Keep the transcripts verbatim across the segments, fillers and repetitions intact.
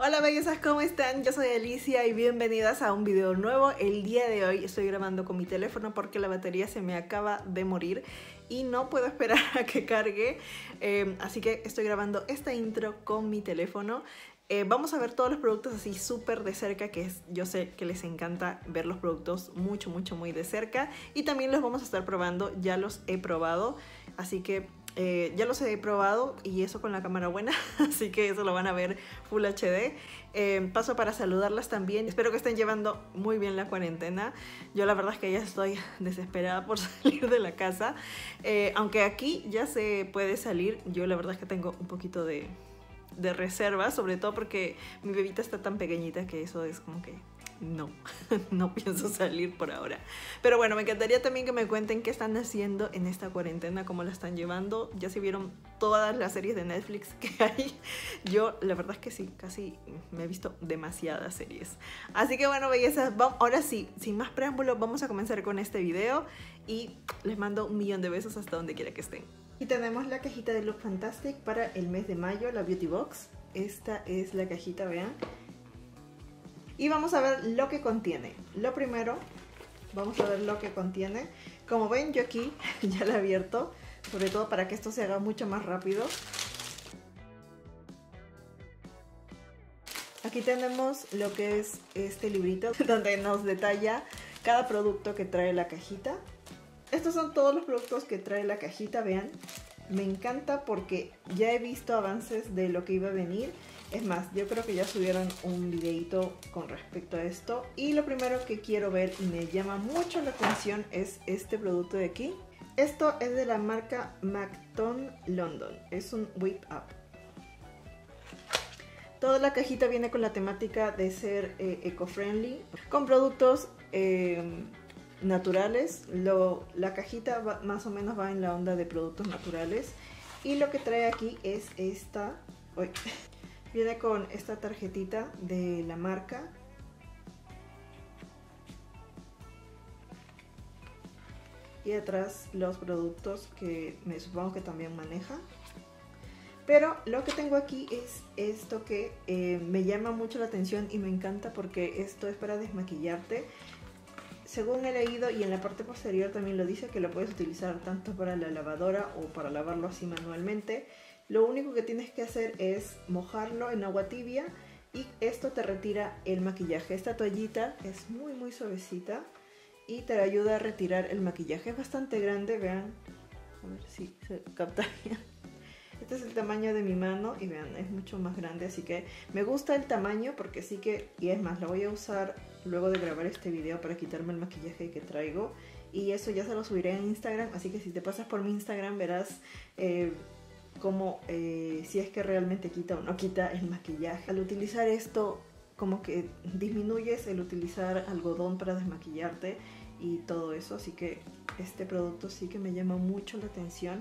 Hola bellezas, ¿cómo están? Yo soy Alicia y bienvenidas a un video nuevo. El día de hoy estoy grabando con mi teléfono porque la batería se me acaba de morir y no puedo esperar a que cargue, eh, así que estoy grabando esta intro con mi teléfono. Eh, vamos a ver todos los productos así súper de cerca, que es, yo sé que les encanta ver los productos mucho, mucho, muy de cerca. Y también los vamos a estar probando, ya los he probado, así que eh, ya los he probado y eso con la cámara buena, así que eso lo van a ver Full H D. Eh, paso para saludarlas también, espero que estén llevando muy bien la cuarentena. Yo la verdad es que ya estoy desesperada por salir de la casa, eh, aunque aquí ya se puede salir. Yo la verdad es que tengo un poquito de... de reserva, sobre todo porque mi bebita está tan pequeñita que eso es como que no, no pienso salir por ahora. Pero bueno, me encantaría también que me cuenten qué están haciendo en esta cuarentena, cómo la están llevando. Ya se vieron todas las series de Netflix que hay. Yo la verdad es que sí, casi me he visto demasiadas series. Así que bueno, bellezas, vamos, ahora sí, sin más preámbulo, vamos a comenzar con este video y les mando un millón de besos hasta donde quiera que estén. Y tenemos la cajita de Look Fantastic para el mes de mayo, la Beauty Box. Esta es la cajita, vean. Y vamos a ver lo que contiene. Lo primero, vamos a ver lo que contiene. Como ven, yo aquí ya la he abierto, sobre todo para que esto se haga mucho más rápido. Aquí tenemos lo que es este librito, donde nos detalla cada producto que trae la cajita. Estos son todos los productos que trae la cajita, vean. Me encanta porque ya he visto avances de lo que iba a venir. Es más, yo creo que ya subieron un videito con respecto a esto. Y lo primero que quiero ver y me llama mucho la atención es este producto de aquí. Esto es de la marca Macton London. Es un Whip Up. Toda la cajita viene con la temática de ser eh, eco-friendly, con productos... Eh, naturales. Lo, la cajita va, más o menos va en la onda de productos naturales. Y lo que trae aquí es esta, uy, viene con esta tarjetita de la marca. Y atrás los productos que me supongo que también maneja. Pero lo que tengo aquí es esto que eh, me llama mucho la atención y me encanta porque esto es para desmaquillarte. Según he leído y en la parte posterior también lo dice, que lo puedes utilizar tanto para la lavadora o para lavarlo así manualmente. Lo único que tienes que hacer es mojarlo en agua tibia y esto te retira el maquillaje. Esta toallita es muy muy suavecita y te ayuda a retirar el maquillaje. Es bastante grande, vean, a ver si se capta bien. Este es el tamaño de mi mano y vean, es mucho más grande, así que me gusta el tamaño porque sí que, y es más, la voy a usar luego de grabar este video para quitarme el maquillaje que traigo. Y eso ya se lo subiré en Instagram, así que si te pasas por mi Instagram verás eh, cómo, eh, si es que realmente quita o no quita el maquillaje. Al utilizar esto, como que disminuyes el utilizar algodón para desmaquillarte y todo eso, así que este producto sí que me llama mucho la atención.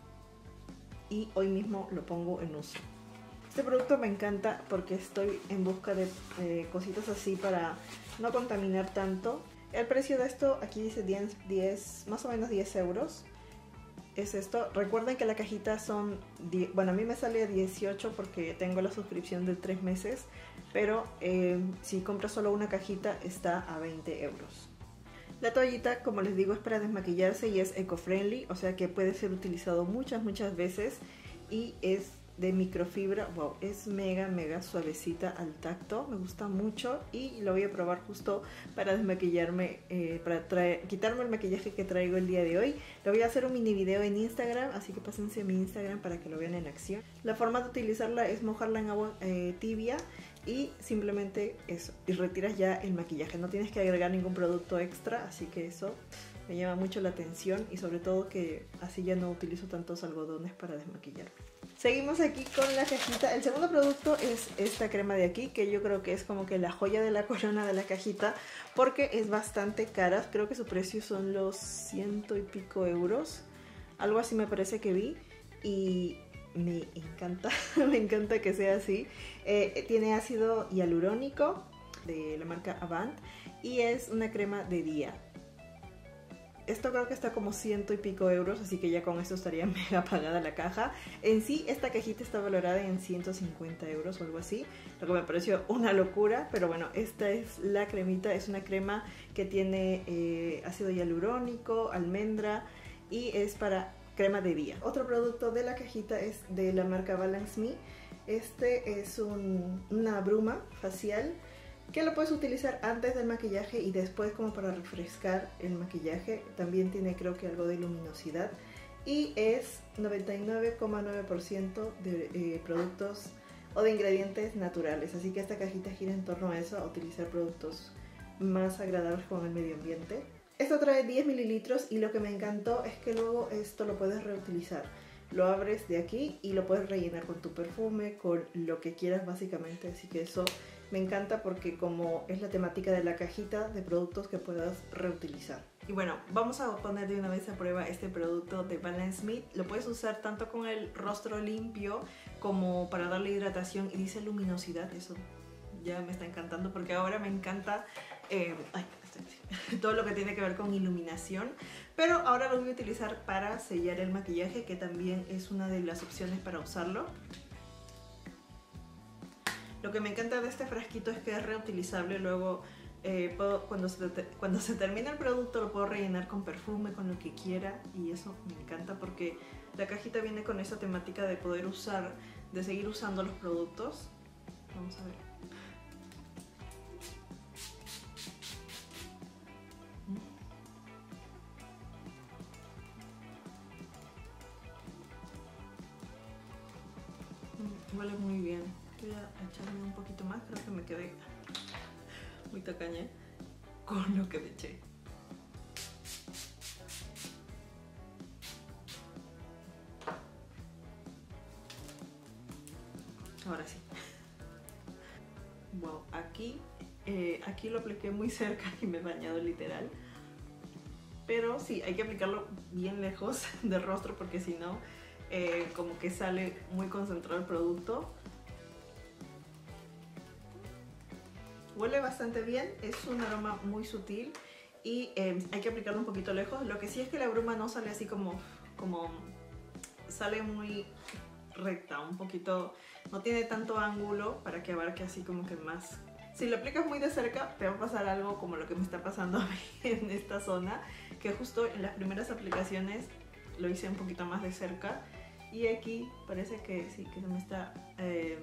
Y hoy mismo lo pongo en uso. Este producto me encanta porque estoy en busca de eh, cositas así para no contaminar tanto. El precio de esto aquí dice diez, diez, más o menos diez euros. Es esto. Recuerden que la cajita son diez, bueno, a mí me sale a dieciocho porque tengo la suscripción de tres meses, pero eh, si compras solo una cajita está a veinte euros. La toallita, como les digo, es para desmaquillarse y es eco-friendly, o sea que puede ser utilizado muchas, muchas veces y es de microfibra. Wow, es mega, mega suavecita al tacto, me gusta mucho y lo voy a probar justo para desmaquillarme, eh, para traer, quitarme el maquillaje que traigo el día de hoy. Lo voy a hacer un mini video en Instagram, así que pásense a mi Instagram para que lo vean en acción. La forma de utilizarla es mojarla en agua eh, tibia. Y simplemente eso, y retiras ya el maquillaje, no tienes que agregar ningún producto extra, así que eso me llama mucho la atención y sobre todo que así ya no utilizo tantos algodones para desmaquillarme. Seguimos aquí con la cajita. El segundo producto es esta crema de aquí, que yo creo que es como que la joya de la corona de la cajita, porque es bastante cara, creo que su precio son los ciento y pico euros, algo así me parece que vi, y... me encanta, me encanta que sea así. Eh, tiene ácido hialurónico de la marca Avant y es una crema de día. esto creo que está como ciento y pico euros, así que ya con esto estaría mega pagada la caja. En sí, esta cajita está valorada en ciento cincuenta euros o algo así, lo que me pareció una locura, pero bueno, esta es la cremita, es una crema que tiene eh, ácido hialurónico, almendra y es para crema de día. Otro producto de la cajita es de la marca Balance Me. Este es un, una bruma facial que lo puedes utilizar antes del maquillaje y después como para refrescar el maquillaje. También tiene creo que algo de luminosidad y es noventa y nueve coma nueve por ciento de eh, productos o de ingredientes naturales, así que esta cajita gira en torno a eso, a utilizar productos más agradables con el medio ambiente. Esto trae diez mililitros y lo que me encantó es que luego esto lo puedes reutilizar. Lo abres de aquí y lo puedes rellenar con tu perfume, con lo que quieras básicamente, así que eso me encanta porque como es la temática de la cajita de productos que puedas reutilizar. Y bueno, vamos a poner de una vez a prueba este producto de Balance Me. Lo puedes usar tanto con el rostro limpio como para darle hidratación y dice luminosidad, eso ya me está encantando porque ahora me encanta eh, ay, todo lo que tiene que ver con iluminación, pero ahora lo voy a utilizar para sellar el maquillaje, que también es una de las opciones para usarlo. Lo que me encanta de este frasquito es que es reutilizable, luego eh, puedo, cuando, se te, cuando se termina el producto lo puedo rellenar con perfume, con lo que quiera, y eso me encanta porque la cajita viene con esa temática de poder usar, de seguir usando los productos. Vamos a ver. Huele muy bien. Voy a echarme un poquito más, creo que me quedé muy tacaña con lo que me eché. Ahora sí. Wow, aquí, eh, aquí lo apliqué muy cerca y me he bañado literal. Pero sí, hay que aplicarlo bien lejos del rostro porque si no, eh, como que sale muy concentrado el producto. Huele bastante bien, es un aroma muy sutil y eh, hay que aplicarlo un poquito lejos. Lo que sí es que la bruma no sale así como, como sale muy recta, un poquito, no tiene tanto ángulo para que abarque así como que más. Si lo aplicas muy de cerca te va a pasar algo como lo que me está pasando a mí en esta zona, que justo en las primeras aplicaciones lo hice un poquito más de cerca y aquí parece que sí, que se me está... Eh,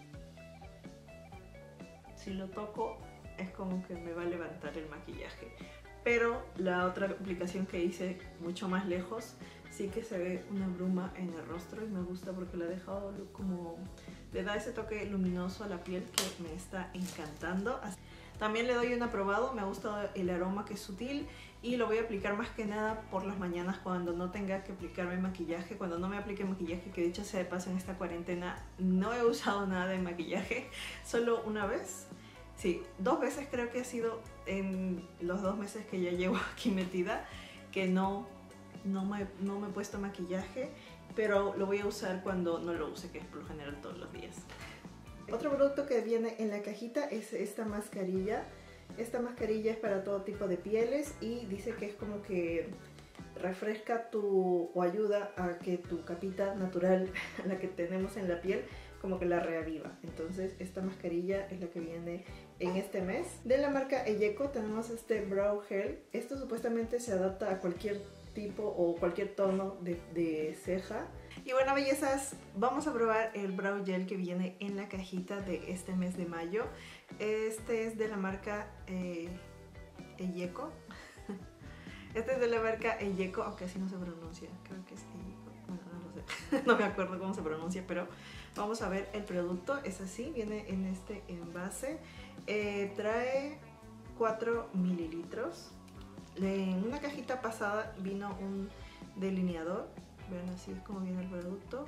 si lo toco es como que me va a levantar el maquillaje, pero la otra aplicación que hice mucho más lejos sí que se ve una bruma en el rostro y me gusta porque le ha dejado como, le da ese toque luminoso a la piel que me está encantando. También le doy un aprobado, me ha gustado el aroma que es sutil y lo voy a aplicar más que nada por las mañanas cuando no tenga que aplicarme maquillaje, cuando no me aplique maquillaje, que de hecho sea de paso en esta cuarentena no he usado nada de maquillaje, solo una vez. Sí, dos veces creo que ha sido en los dos meses que ya llevo aquí metida que no, no, me, no me he puesto maquillaje, pero lo voy a usar cuando no lo use, que es por lo general todos los días. Otro producto que viene en la cajita es esta mascarilla. Esta mascarilla es para todo tipo de pieles y dice que es como que refresca tu o ayuda a que tu capita natural, la que tenemos en la piel, como que la reaviva. Entonces esta mascarilla es la que viene en este mes. De la marca Elleco tenemos este Brow Gel. Esto supuestamente se adapta a cualquier tipo o cualquier tono de, de ceja. Y bueno, bellezas, vamos a probar el Brow Gel que viene en la cajita de este mes de mayo. Este es de la marca eh, Elleco. Este es de la marca Elleco, aunque así no se pronuncia. Creo que es Elleco. Bueno, no lo sé. No me acuerdo cómo se pronuncia, pero vamos a ver el producto. Es así, viene en este envase. Eh, trae cuatro mililitros. En una cajita pasada vino un delineador. Vean, así es como viene el producto.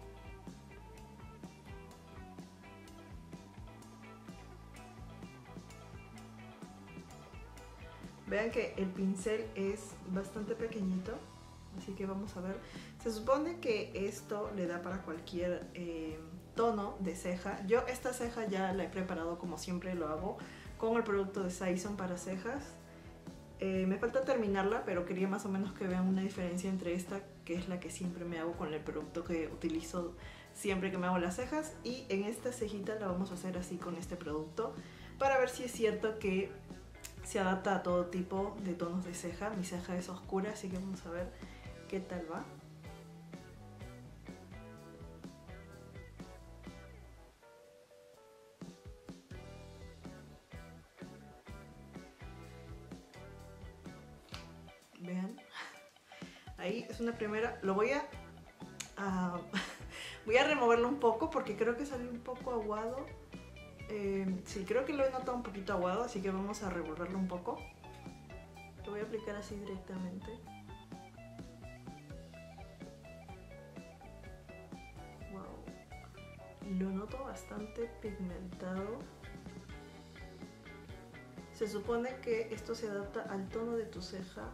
Vean que el pincel es bastante pequeñito, así que vamos a ver. Se supone que esto le da para cualquier eh, tono de ceja. Yo esta ceja ya la he preparado como siempre lo hago con el producto de Saison para cejas. Eh, me falta terminarla, pero quería más o menos que vean una diferencia entre esta, que es la que siempre me hago con el producto que utilizo siempre que me hago las cejas, y en esta cejita la vamos a hacer así con este producto, para ver si es cierto que se adapta a todo tipo de tonos de ceja. Mi ceja es oscura, así que vamos a ver qué tal va. Vean, ahí es una primera. Lo voy a, a voy a removerlo un poco porque creo que salió un poco aguado. Eh, sí, creo que lo he notado un poquito aguado, así que vamos a revolverlo un poco. Lo voy a aplicar así directamente. Wow, lo noto bastante pigmentado. Se supone que esto se adapta al tono de tu ceja,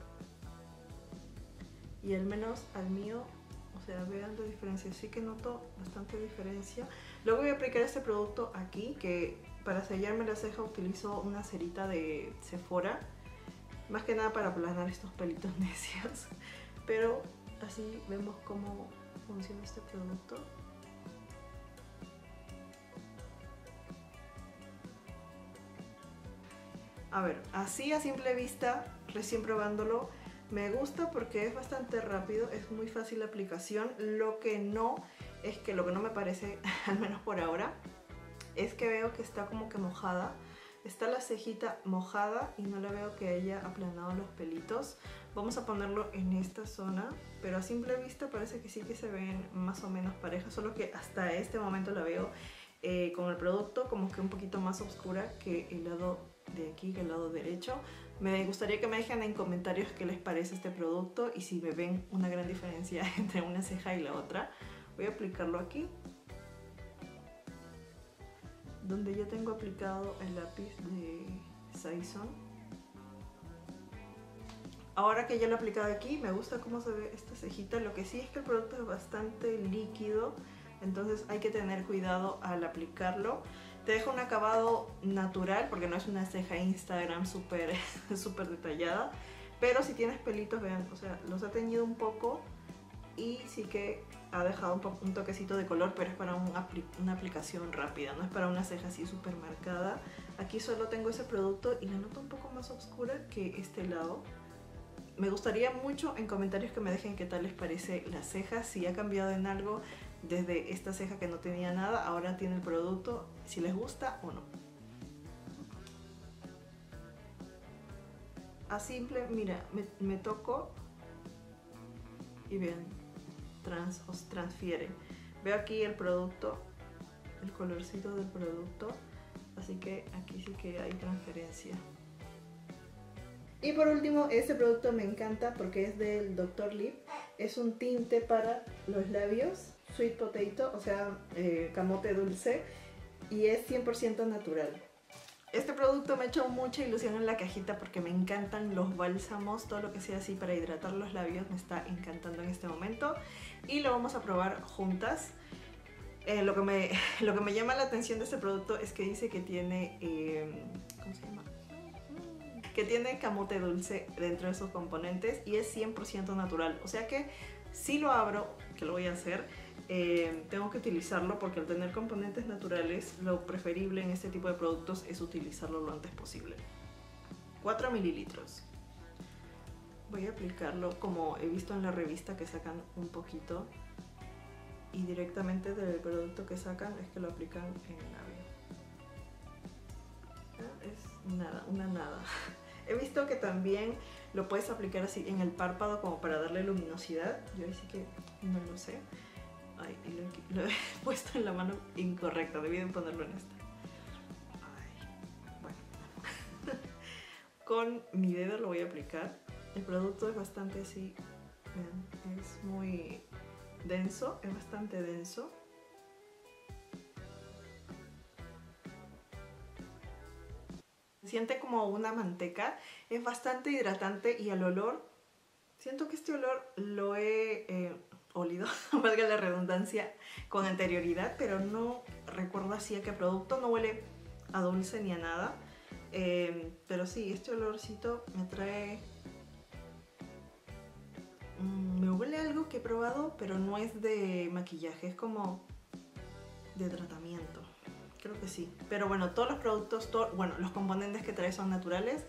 y al menos al mío, o sea, vean la diferencia, sí que noto bastante diferencia. Luego voy a aplicar este producto aquí, que para sellarme la ceja utilizo una cerita de Sephora, más que nada para aplanar estos pelitos necios, pero así vemos cómo funciona este producto. A ver, así a simple vista, recién probándolo, me gusta porque es bastante rápido, es muy fácil la aplicación. Lo que no, es que lo que no me parece, al menos por ahora, es que veo que está como que mojada. Está la cejita mojada y no la veo que haya aplanado los pelitos. Vamos a ponerlo en esta zona, pero a simple vista parece que sí que se ven más o menos parejas, solo que hasta este momento la veo eh, con el producto como que un poquito más oscura que el lado de aquí, que el lado derecho. Me gustaría que me dejen en comentarios qué les parece este producto y si me ven una gran diferencia entre una ceja y la otra. Voy a aplicarlo aquí, donde ya tengo aplicado el lápiz de Saison. Ahora que ya lo he aplicado aquí, me gusta cómo se ve esta cejita. Lo que sí es que el producto es bastante líquido, entonces hay que tener cuidado al aplicarlo. Te deja un acabado natural, porque no es una ceja Instagram súper súper detallada, pero si tienes pelitos, vean, o sea, los ha teñido un poco y sí que ha dejado un, un toquecito de color, pero es para un apli una aplicación rápida, no es para una ceja así súper marcada. Aquí solo tengo ese producto y la noto un poco más oscura que este lado. Me gustaría mucho en comentarios que me dejen qué tal les parece la ceja, si ha cambiado en algo desde esta ceja que no tenía nada, ahora tiene el producto, si les gusta o no. A simple, mira, me, me toco y vean, trans, os transfiere. Veo aquí el producto, el colorcito del producto, así que aquí sí que hay transferencia. Y por último, este producto me encanta porque es del doctor Lipp. Es un tinte para los labios, Sweet Potato, o sea, eh, camote dulce, y es cien por ciento natural. Este producto me ha hecho mucha ilusión en la cajita porque me encantan los bálsamos, todo lo que sea así para hidratar los labios me está encantando en este momento. Y lo vamos a probar juntas. Eh, lo, que me, lo que me llama la atención de este producto es que dice que tiene... Eh, ¿cómo se llama? que tiene camote dulce dentro de sus componentes y es cien por ciento natural, o sea que si lo abro, que lo voy a hacer, eh, tengo que utilizarlo porque al tener componentes naturales lo preferible en este tipo de productos es utilizarlo lo antes posible. cuatro mililitros. Voy a aplicarlo como he visto en la revista, que sacan un poquito y directamente del producto que sacan es que lo aplican en el labio. Es nada, una nada. He visto que también lo puedes aplicar así en el párpado como para darle luminosidad. Yo ahí sí que no lo sé. Ay, lo, lo he puesto en la mano incorrecta, debí de ponerlo en esta. Ay, bueno. Con mi dedo lo voy a aplicar. El producto es bastante así, vean, es muy denso, es bastante denso. Se siente como una manteca, es bastante hidratante y al olor, siento que este olor lo he eh, olido, valga la redundancia, con anterioridad, pero no recuerdo así a qué producto, no huele a dulce ni a nada. Eh, pero sí, este olorcito me trae... Mm, me huele a algo que he probado, pero no es de maquillaje, es como de tratamiento. Creo que sí. Pero bueno, todos los productos, to bueno, los componentes que trae son naturales.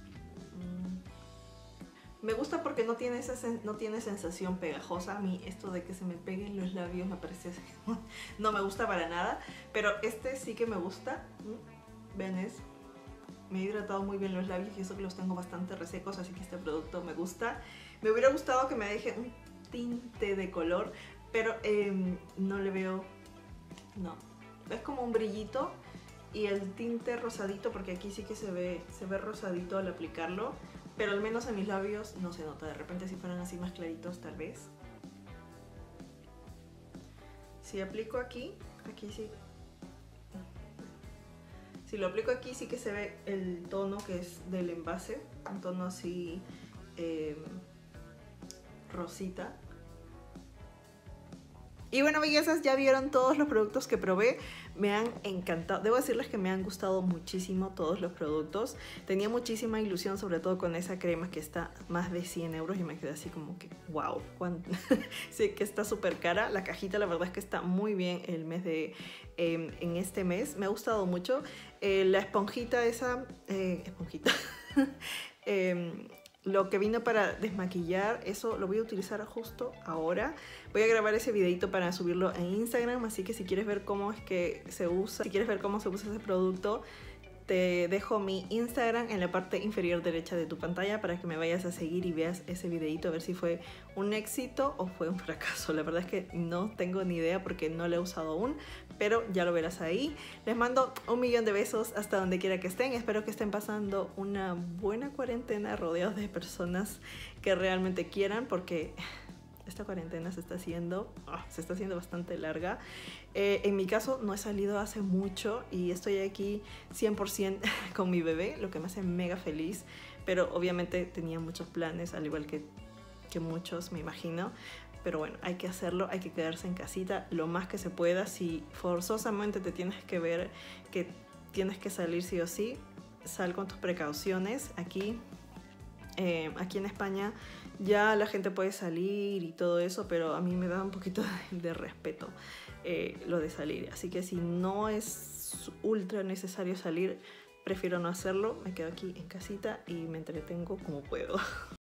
Mm. Me gusta porque no tiene, esa sen no tiene sensación pegajosa. A mí esto de que se me peguen los labios me parece... no me gusta para nada. Pero este sí que me gusta. Mm. Ven, es... Me he hidratado muy bien los labios y eso que los tengo bastante resecos, así que este producto me gusta. Me hubiera gustado que me deje un tinte de color, pero eh, no le veo... No. Es como un brillito y el tinte rosadito, porque aquí sí que se ve, se ve rosadito al aplicarlo, pero al menos en mis labios no se nota. De repente si fueran así más claritos tal vez. Si aplico aquí, aquí sí... Si lo aplico aquí sí que se ve el tono que es del envase, un tono así eh, rosita. Y bueno, bellezas, ya vieron todos los productos que probé, me han encantado. Debo decirles que me han gustado muchísimo todos los productos. Tenía muchísima ilusión, sobre todo con esa crema que está más de cien euros y me quedé así como que wow, sí que está súper cara. La cajita la verdad es que está muy bien el mes de, eh, en este mes, me ha gustado mucho. Eh, la esponjita esa, eh, esponjita, eh, lo que vino para desmaquillar, eso lo voy a utilizar justo ahora. Voy a grabar ese videito para subirlo en Instagram, así que si quieres ver cómo es que se usa, si quieres ver cómo se usa ese producto, te dejo mi Instagram en la parte inferior derecha de tu pantalla para que me vayas a seguir y veas ese videito a ver si fue un éxito o fue un fracaso. La verdad es que no tengo ni idea porque no lo he usado aún, pero ya lo verás ahí. Les mando un millón de besos hasta donde quiera que estén. Espero que estén pasando una buena cuarentena rodeados de personas que realmente quieran, porque esta cuarentena se está haciendo, oh, se está haciendo bastante larga. Eh, en mi caso no he salido hace mucho y estoy aquí cien por ciento con mi bebé, lo que me hace mega feliz, pero obviamente tenía muchos planes, al igual que, que muchos, me imagino. Pero bueno, hay que hacerlo, hay que quedarse en casita lo más que se pueda. Si forzosamente te tienes que ver que tienes que salir sí o sí, sal con tus precauciones. Aquí, eh, aquí en España ya la gente puede salir y todo eso, pero a mí me da un poquito de, de respeto eh, lo de salir. Así que si no es ultra necesario salir, prefiero no hacerlo. Me quedo aquí en casita y me entretengo como puedo.